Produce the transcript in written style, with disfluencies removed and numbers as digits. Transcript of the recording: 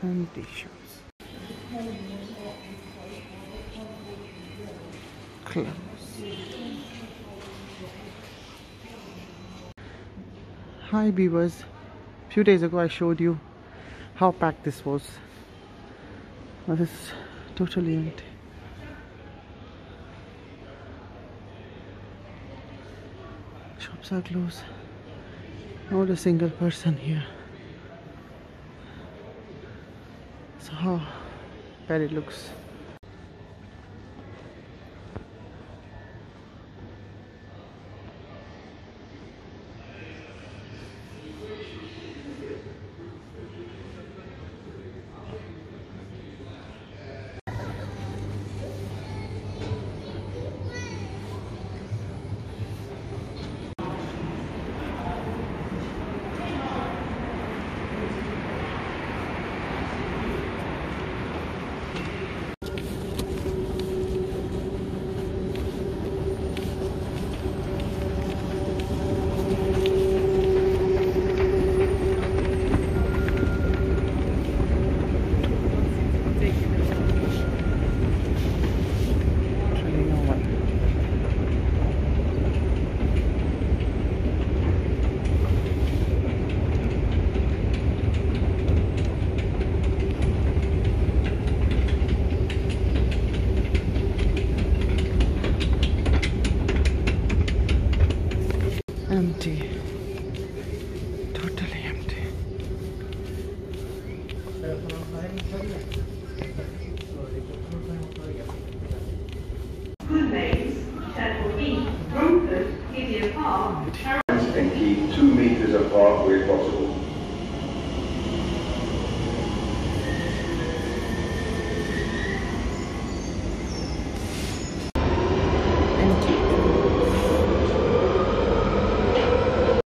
Empty shops. Close. Hi viewers. Few days ago I showed you how packed this was. Now this is totally empty. Shops are closed. Not a single person here. So how bad it looks. Empty. Totally empty. Good names, Stratford East, Stratford, Park, and keep 2 meters apart where possible.